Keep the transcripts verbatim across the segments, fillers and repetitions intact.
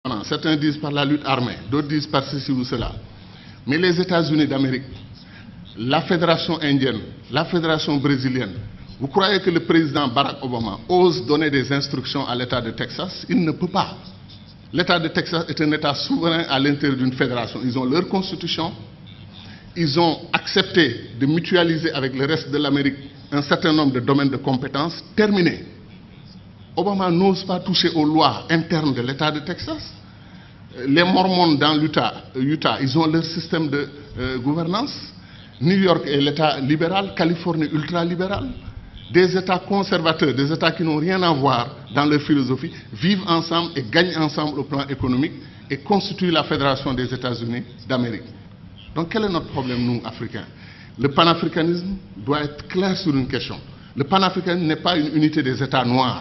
Certains disent par la lutte armée, d'autres disent par ceci ou cela. Mais les États-Unis d'Amérique, la Fédération indienne, la Fédération brésilienne, vous croyez que le président Barack Obama ose donner des instructions à l'État de Texas? Il ne peut pas. L'État de Texas est un État souverain à l'intérieur d'une fédération. Ils ont leur constitution. Ils ont accepté de mutualiser avec le reste de l'Amérique un certain nombre de domaines de compétences. Terminé. Obama n'ose pas toucher aux lois internes de l'État de Texas. Les Mormons dans l'Utah, Utah, ils ont leur système de euh, gouvernance. New York est l'État libéral, Californie ultra-libéral. Des États conservateurs, des États qui n'ont rien à voir dans leur philosophie, vivent ensemble et gagnent ensemble au plan économique et constituent la Fédération des États-Unis d'Amérique. Donc quel est notre problème, nous, Africains? Le panafricanisme doit être clair sur une question. Le panafricanisme n'est pas une unité des États noirs.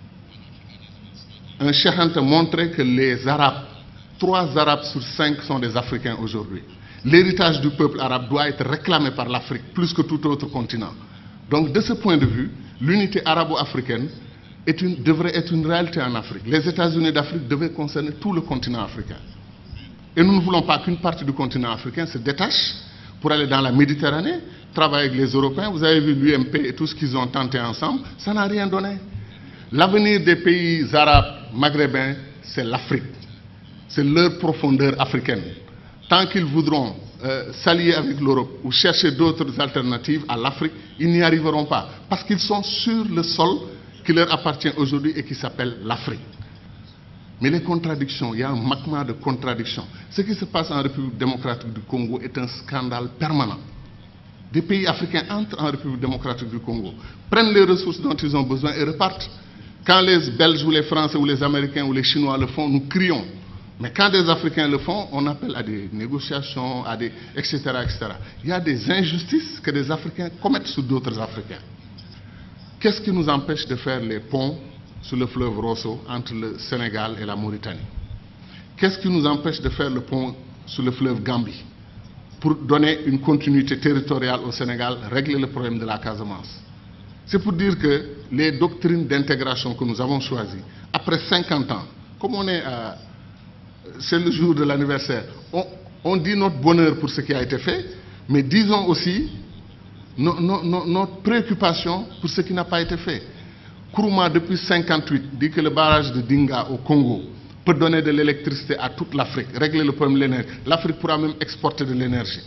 Un Cheikh Anta montrait que les Arabes, trois Arabes sur cinq sont des Africains aujourd'hui. L'héritage du peuple arabe doit être réclamé par l'Afrique plus que tout autre continent. Donc de ce point de vue, l'unité arabo-africaine est une, devrait être une réalité en Afrique. Les États-Unis d'Afrique devaient concerner tout le continent africain. Et nous ne voulons pas qu'une partie du continent africain se détache pour aller dans la Méditerranée, travailler avec les Européens. Vous avez vu l'U M P et tout ce qu'ils ont tenté ensemble, ça n'a rien donné. L'avenir des pays arabes, maghrébins, c'est l'Afrique. C'est leur profondeur africaine. Tant qu'ils voudront euh, s'allier avec l'Europe ou chercher d'autres alternatives à l'Afrique, ils n'y arriveront pas. Parce qu'ils sont sur le sol qui leur appartient aujourd'hui et qui s'appelle l'Afrique. Mais les contradictions, il y a un magma de contradictions. Ce qui se passe en République démocratique du Congo est un scandale permanent. Des pays africains entrent en République démocratique du Congo, prennent les ressources dont ils ont besoin et repartent. Quand les Belges ou les Français ou les Américains ou les Chinois le font, nous crions. Mais quand des Africains le font, on appelle à des négociations, à des, et cetera, et cetera. Il y a des injustices que des Africains commettent sur d'autres Africains. Qu'est-ce qui nous empêche de faire les ponts sur le fleuve Rosso entre le Sénégal et la Mauritanie? Qu'est-ce qui nous empêche de faire le pont sur le fleuve Gambie pour donner une continuité territoriale au Sénégal, régler le problème de la Casamance? C'est pour dire que les doctrines d'intégration que nous avons choisies, après cinquante ans, comme on est à... c'est le jour de l'anniversaire, on, on dit notre bonheur pour ce qui a été fait, mais disons aussi no, no, no, notre préoccupation pour ce qui n'a pas été fait. Kourouma, depuis mille neuf cent cinquante-huit, dit que le barrage de Dinga au Congo peut donner de l'électricité à toute l'Afrique, régler le problème de l'énergie. L'Afrique pourra même exporter de l'énergie.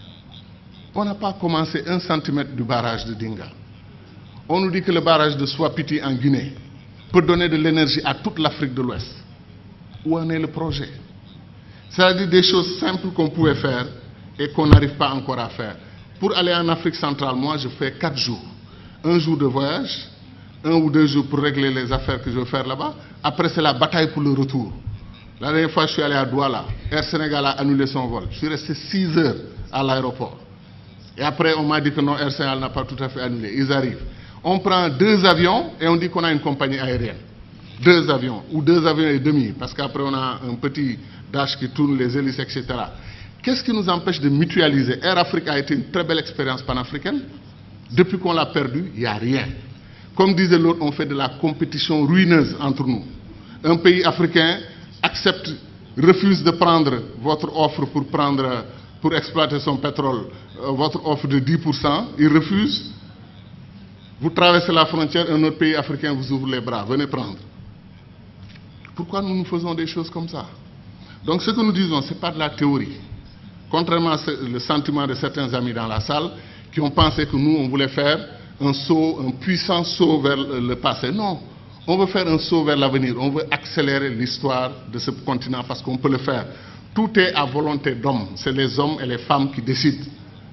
On n'a pas commencé un centimètre du barrage de Dinga. On nous dit que le barrage de Swapiti en Guinée peut donner de l'énergie à toute l'Afrique de l'Ouest. Où en est le projet? C'est-à-dire des choses simples qu'on pouvait faire et qu'on n'arrive pas encore à faire. Pour aller en Afrique centrale, moi, je fais quatre jours. Un jour de voyage, un ou deux jours pour régler les affaires que je veux faire là-bas. Après, c'est la bataille pour le retour. La dernière fois, je suis allé à Douala. Air Sénégal a annulé son vol. Je suis resté six heures à l'aéroport. Et après, on m'a dit que non, Air Sénégal n'a pas tout à fait annulé. Ils arrivent. On prend deux avions et on dit qu'on a une compagnie aérienne. Deux avions, ou deux avions et demi, parce qu'après on a un petit dash qui tourne les hélices, et cetera. Qu'est-ce qui nous empêche de mutualiser? Air Afrique a été une très belle expérience panafricaine. Depuis qu'on l'a perdu, il n'y a rien. Comme disait l'autre, on fait de la compétition ruineuse entre nous. Un pays africain accepte, refuse de prendre votre offre pour, prendre, pour exploiter son pétrole, euh, votre offre de dix pour cent, il refuse. Vous traversez la frontière, un autre pays africain vous ouvre les bras, venez prendre. Pourquoi nous nous faisons des choses comme ça? Donc ce que nous disons, ce n'est pas de la théorie. Contrairement au sentiment de certains amis dans la salle qui ont pensé que nous, on voulait faire un saut, un puissant saut vers le passé. Non, on veut faire un saut vers l'avenir. On veut accélérer l'histoire de ce continent parce qu'on peut le faire. Tout est à volonté d'hommes. C'est les hommes et les femmes qui décident.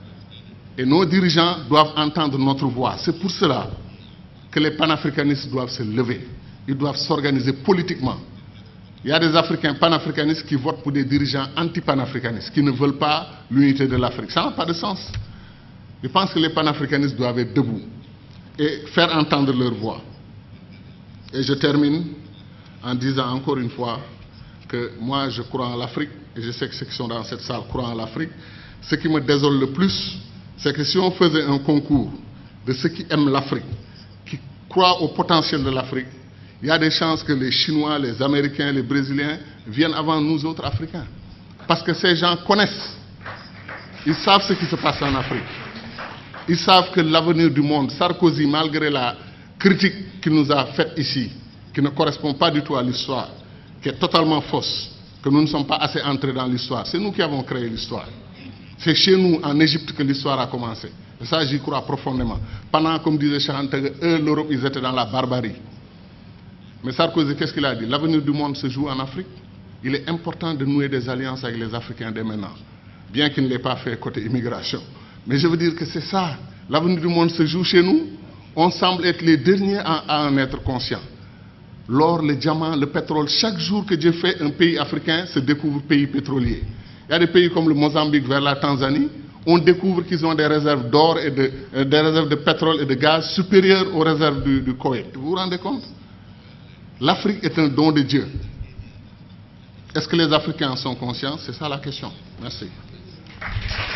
Et nos dirigeants doivent entendre notre voix. C'est pour cela que les panafricanistes doivent se lever. Ils doivent s'organiser politiquement. Il y a des Africains panafricanistes qui votent pour des dirigeants anti-panafricanistes, qui ne veulent pas l'unité de l'Afrique. Ça n'a pas de sens. Je pense que les panafricanistes doivent être debout et faire entendre leur voix. Et je termine en disant encore une fois que moi je crois en l'Afrique, et je sais que ceux qui sont dans cette salle croient en l'Afrique. Ce qui me désole le plus, c'est que si on faisait un concours de ceux qui aiment l'Afrique, qui croient au potentiel de l'Afrique, il y a des chances que les Chinois, les Américains, les Brésiliens viennent avant nous autres Africains. Parce que ces gens connaissent. Ils savent ce qui se passe en Afrique. Ils savent que l'avenir du monde, Sarkozy, malgré la critique qu'il nous a faite ici, qui ne correspond pas du tout à l'histoire, qui est totalement fausse, que nous ne sommes pas assez entrés dans l'histoire. C'est nous qui avons créé l'histoire. C'est chez nous, en Égypte, que l'histoire a commencé. Et ça, j'y crois profondément. Pendant, comme disait Chante, eux, l'Europe, ils étaient dans la barbarie. Mais Sarkozy, qu'est-ce qu'il a dit? L'avenir du monde se joue en Afrique. Il est important de nouer des alliances avec les Africains dès maintenant. Bien qu'il ne l'ait pas fait côté immigration. Mais je veux dire que c'est ça. L'avenir du monde se joue chez nous. On semble être les derniers à, à en être conscients. L'or, le diamant, le pétrole, chaque jour que Dieu fait, un pays africain se découvre pays pétrolier. Il y a des pays comme le Mozambique vers la Tanzanie, on découvre qu'ils ont des réserves d'or et de, euh, des réserves de pétrole et de gaz supérieures aux réserves du, du Koweït. Vous vous rendez compte? L'Afrique est un don de Dieu. Est-ce que les Africains en sont conscients? C'est ça la question. Merci.